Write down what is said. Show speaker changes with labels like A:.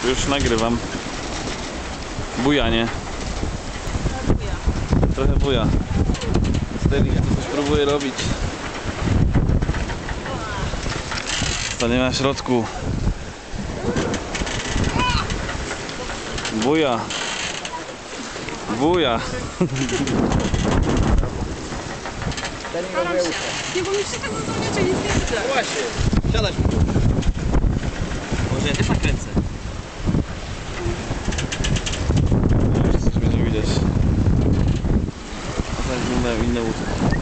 A: Już nagrywam. Bujanie. Trochę buja. Sterling tu coś próbuje robić. Staniemy na środku. Buja. Buja.
B: Nie, bo mi się tego zdolniczy nic nie widzę.
C: Właśnie, siadać mi tu. Może ja też nakręcę.
A: Coś będzie widać. Tak wyglądają inne łódki.